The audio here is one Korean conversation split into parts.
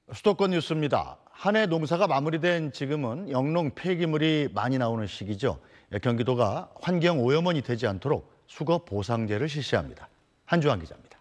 수도권 뉴스입니다. 한 해 농사가 마무리된 지금은 영농 폐기물이 많이 나오는 시기죠. 경기도가 환경 오염원이 되지 않도록 수거 보상제를 실시합니다. 한주환 기자입니다.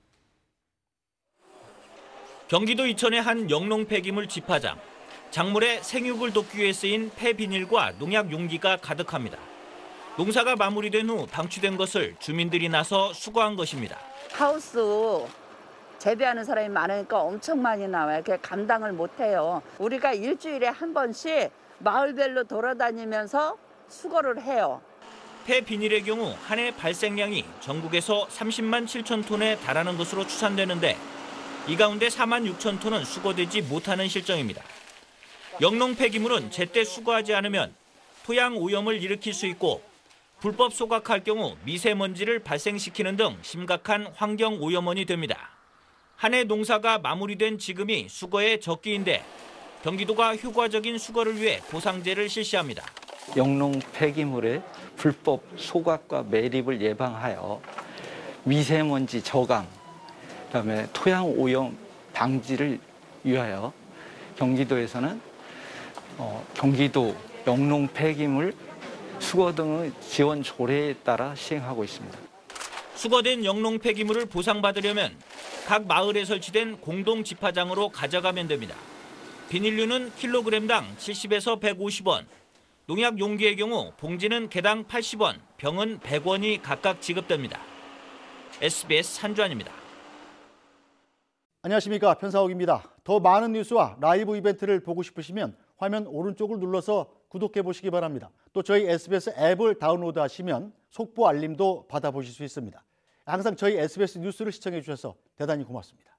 경기도 이천의 한 영농 폐기물 집화장. 작물에 생육을 돕기 위해 쓰인 폐비닐과 농약 용기가 가득합니다. 농사가 마무리된 후 방출된 것을 주민들이 나서 수거한 것입니다. 하우스 재배하는 사람이 많으니까 엄청 많이 나와요. 그게 감당을 못해요. 우리가 일주일에 한 번씩 마을별로 돌아다니면서 수거를 해요. 폐비닐의 경우 한 해 발생량이 전국에서 30만 7천 톤에 달하는 것으로 추산되는데 이 가운데 4만 6천 톤은 수거되지 못하는 실정입니다. 영농 폐기물은 제때 수거하지 않으면 토양 오염을 일으킬 수 있고 불법 소각할 경우 미세먼지를 발생시키는 등 심각한 환경 오염원이 됩니다. 한 해 농사가 마무리된 지금이 수거의 적기인데 경기도가 효과적인 수거를 위해 보상제를 실시합니다. 영농 폐기물의 불법 소각과 매립을 예방하여 미세먼지 저감, 그다음에 토양 오염 방지를 위하여 경기도에서는 경기도 영농 폐기물 수거 등의 지원 조례에 따라 시행하고 있습니다. 수거된 영농 폐기물을 보상받으려면 각 마을에 설치된 공동 집화장으로 가져가면 됩니다. 비닐류는 킬로그램당 70에서 150원, 농약 용기의 경우 봉지는 개당 80원, 병은 100원이 각각 지급됩니다. SBS 한주환입니다. 안녕하십니까, 편사옥입니다. 더 많은 뉴스와 라이브 이벤트를 보고 싶으시면 화면 오른쪽을 눌러서 구독해 보시기 바랍니다. 또 저희 SBS 앱을 다운로드하시면 속보 알림도 받아보실 수 있습니다. 항상 저희 SBS 뉴스를 시청해 주셔서 대단히 고맙습니다.